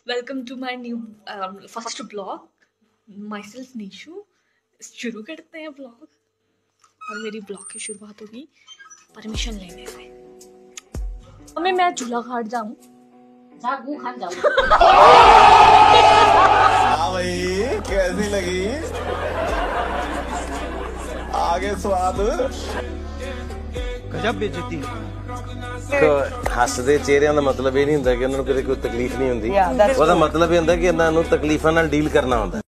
Welcome to my new first blog. Myself Nishu. शुरू करते हैं ब्लॉग। और मेरी ब्लॉग की शुरुआत होगी परमिशन लेने से। मम्मी मैं झूला घाट जाऊं? जागू खान जाऊं। हाँ भाई, कैसी लगी? आगे स्वाद गजब बेइज्जती हसदे चेहरिਆਂ ਦਾ ਮਤਲਬ ਇਹ ਨਹੀਂ ਹੁੰਦਾ ਕਿ ਉਹਨਾਂ ਨੂੰ ਕੋਈ ਤਕਲੀਫ ਨਹੀਂ ਹੁੰਦੀ। ਉਹਦਾ ਮਤਲਬ ਇਹ ਹੁੰਦਾ ਕਿ ਇਹਨਾਂ ਨੂੰ ਤਕਲੀਫਾਂ ਨਾਲ ਡੀਲ ਕਰਨਾ ਹੁੰਦਾ।